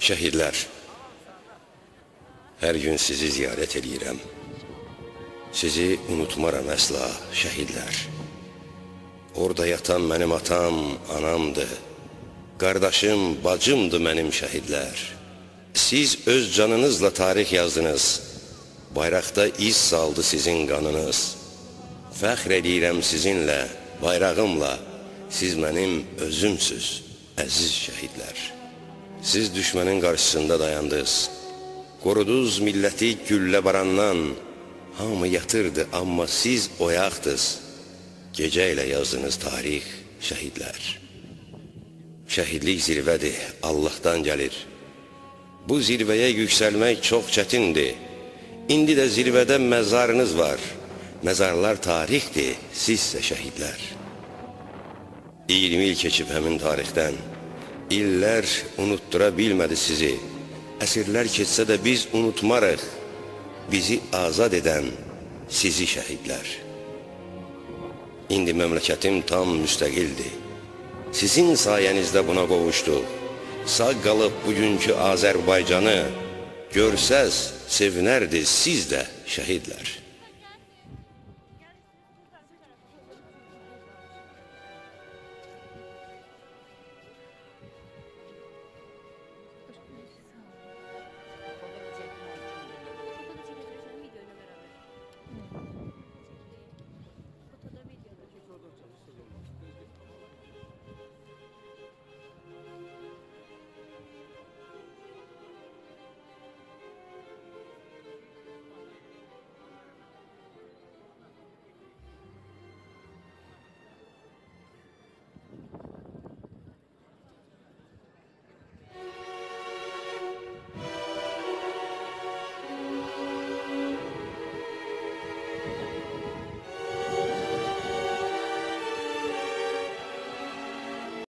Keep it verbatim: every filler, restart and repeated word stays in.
Şəhidlər, hər gün sizi ziyarət edirəm. Sizi unutmaram əsla, şəhidlər. Orada yatan mənim atam, anamdır. Qardaşım, bacımdır mənim şəhidlər. Siz öz canınızla tarix yazdınız. Bayraqda iz saldı sizin qanınız. Fəxr edirəm sizinlə, bayrağımla. Siz mənim özümsüz, əziz şəhidlər. Siz düşmənin qarşısında dayandınız. Qoruduz milləti güllə barandan. Hamı yatırdı, amma siz oyaqdınız. Gecə ilə yazdınız tarix, şəhidlər. Şəhidlik zirvədir, Allahdan gəlir. Bu zirvəyə yüksəlmək çox çətindir. İndi də zirvədə məzarınız var. Məzarlar tarixdir, sizsə şəhidlər. iyirmi il keçib həmin tarixdən. İllər unutdura bilmədi sizi. Əsrlər keçsə də biz unutmarıq. Bizi azad edən sizi şəhidlər. İndi məmləkətim tam müstəqildir. Sizin sayənizdə buna qovuşduq. Sağ qalıb bugünkü Azərbaycanı görsəz, sevinərdi siz də şəhidlər.